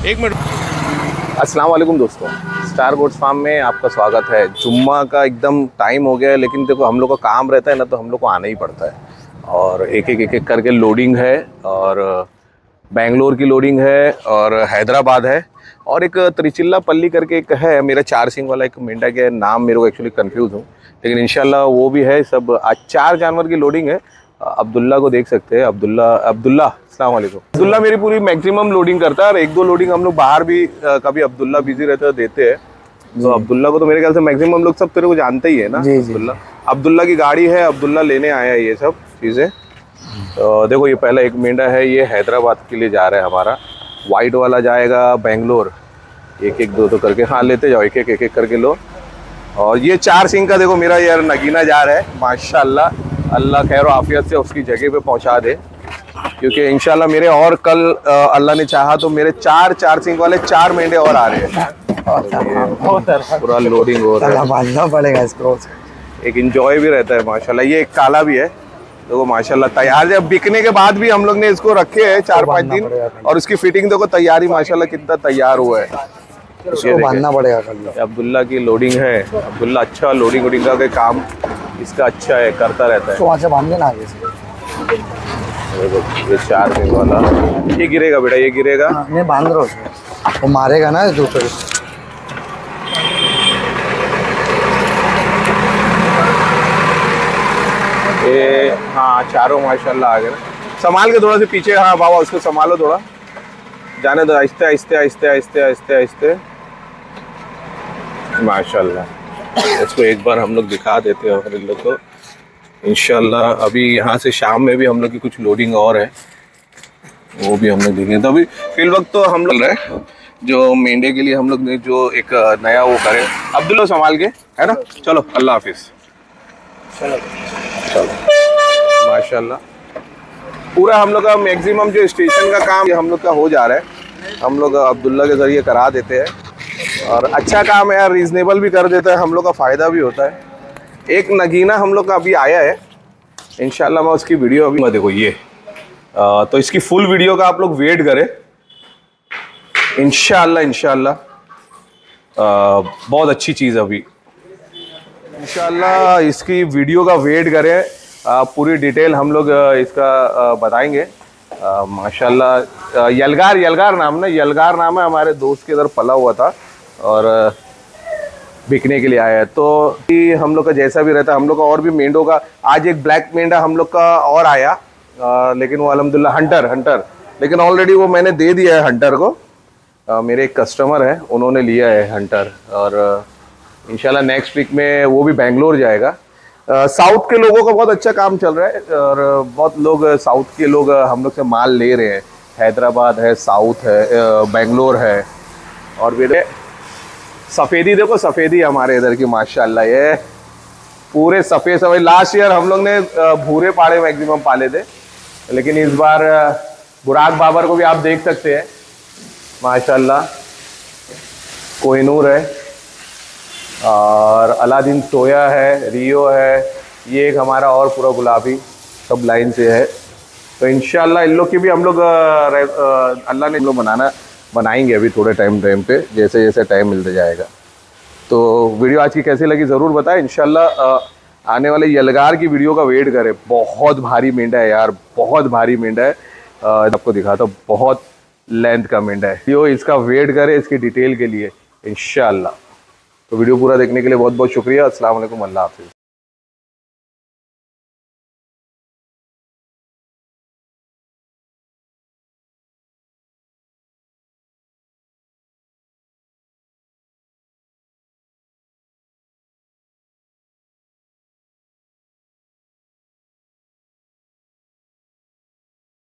एक मिनट। अस्सलाम वालेकुम दोस्तों, स्टार गोट्स फार्म में आपका स्वागत है। जुम्मा का एकदम टाइम हो गया है, लेकिन देखो हम लोग का काम रहता है ना, तो हम लोग को आना ही पड़ता है। और एक एक करके लोडिंग है, और बेंगलोर की लोडिंग है, और हैदराबाद है, और एक त्रिचिल्लापल्ली करके एक है। मेरा 4 सींग वाला एक मेंढा के नाम मेरे को एक्चुअली कंफ्यूज हूँ, लेकिन इंशाल्लाह वो भी है। सब आज 4 जानवर की लोडिंग है। अब्दुल्ला को देख सकते हैं। अब्दुल्ला अस्सलाम वालेकुम। अब्दुल्ला मेरी पूरी मैक्सिमम लोडिंग करता है, और 1-2 लोडिंग हम लोग बाहर भी कभी अब्दुल्ला बिजी रहता है देते हैं। तो अब्दुल्ला को तो मेरे ख्याल से मैक्सिमम लोग सब तेरे को जानते ही है ना। अब्दुल्ला की गाड़ी है, अब्दुल्ला लेने आया है ये सब चीज़ें। तो देखो ये पहला एक मेंढा है, ये हैदराबाद के लिए जा रहा है हमारा। वाइट वाला जाएगा बेंगलोर। एक एक दो करके, हाँ लेते जाओ, एक एक करके लो। और ये 4 सींग का देखो मेरा यार नगीना जा रहा है, माशाल्लाह। अल्लाह खैर आफियत से उसकी जगह पे पहुंचा दे, क्योंकि इंशाल्लाह मेरे और कल अल्लाह ने चाहा तो मेरे 4 सींग वाले 4 मेंढे और आ रहे हैं। पूरा लोडिंग हो रहा है, बांधना पड़ेगा इसको। एक इंजॉय भी रहता है माशाल्लाह। ये एक काला भी है, देखो माशाल्लाह तैयार है। बिकने के बाद भी हम लोग ने इसको रखे हैं 4-5 दिन, और उसकी फिटिंग देखो तैयारी माशाल्लाह कितना तैयार हुआ है। इसको बांधना पड़ेगा कल। अब्दुल्ला की लोडिंग है। अब्दुल्ला अच्छा लोडिंग का काम इसका अच्छा है, करता रहता है। तो वहाँ से बांध देना आगे से। ये 4 सींग वाला ये गिरेगा बेटा, ये गिरेगा। मैं बांध रहा हूँ, वो मारेगा ना दूसरे। ये हाँ चारों माशाल्लाह आ गए ना। संभाल के थोड़ा सा पीछे, हाँ बाबा उसको संभालो थोड़ा, जाने दो, आहिस्ते आहिस्ते आहिस्ते आहिस्ते आहिस्ते आहिस्ते। माशाल्लाह इसको एक बार हम लोग दिखा देते हैं इन लोग को इंशाल्लाह। अभी यहाँ से शाम में भी हम लोग की कुछ लोडिंग और है, वो भी हम लोग देखेंगे। तो अभी फिल वक्त तो हम लोग रहे जो मेंढे के लिए हम लोग ने जो एक नया वो करे। अब्दुल्ला संभाल के, है ना। चलो अल्लाह हाफिज। चलो माशाल्लाह पूरा हम लोग का मैक्सिमम जो स्टेशन का काम हम लोग का हो जा रहा है, हम लोग अब्दुल्ला के ज़रिए करा देते हैं। और अच्छा काम है यार, रीज़नेबल भी कर देता है, हम लोग का फ़ायदा भी होता है। एक नगीना हम लोग का अभी आया है, इंशाल्लाह मैं उसकी वीडियो अभी देखो ये तो इसकी फुल वीडियो का आप लोग वेट करें इंशाल्लाह। बहुत अच्छी चीज़ अभी इंशाल्लाह इसकी वीडियो का वेट करें। पूरी डिटेल हम लोग इसका बताएंगे। माशाल्लाह यलगार नाम ना, यलगार नाम है। हमारे दोस्त के इधर पला हुआ था और बिकने के लिए आया है। तो हम लोग का जैसा भी रहता है, हम लोग का और भी मेंढों का, आज एक ब्लैक मेंढा हम लोग का और आया, लेकिन वो अल्हम्दुलिल्लाह हंटर, लेकिन ऑलरेडी वो मैंने दे दिया है हंटर को। मेरे एक कस्टमर है, उन्होंने लिया है हंटर, और इंशाल्लाह नेक्स्ट वीक में वो भी बेंगलोर जाएगा। साउथ के लोगों का बहुत अच्छा काम चल रहा है, और बहुत लोग साउथ के लोग हम लोग से माल ले रहे हैं। हैदराबाद है, साउथ है, बेंगलोर है, और मेरे सफ़ेदी देखो, सफ़ेदी हमारे इधर की माशाल्लाह ये पूरे सफ़ेद। लास्ट ईयर हम लोग ने भूरे पाड़े मैक्सिमम पाले थे, लेकिन इस बार बुराक बाबर को भी आप देख सकते हैं माशाल्लाह। कोहिनूर है, और अलादीन सोया है, रियो है, ये एक हमारा और पूरा गुलाबी सब लाइन से है। तो इंशाल्लाह इन लोग की भी हम लोग अल्लाह ने इन लोग बनाएंगे अभी थोड़े टाइम पे, जैसे जैसे टाइम मिलता जाएगा। तो वीडियो आज की कैसी लगी ज़रूर बताएं। इंशाल्लाह आने वाले यलगार की वीडियो का वेट करें। बहुत भारी मेंढा है यार, बहुत भारी मेंढा है। आपको दिखाता हूँ, बहुत लेंथ का मेंढा है। वीडियो इसका वेट करें इसकी डिटेल के लिए इंशाल्लाह। तो वीडियो पूरा देखने के लिए बहुत बहुत शुक्रिया। अस्सलाम वालेकुम, अल्लाह हाफिज़।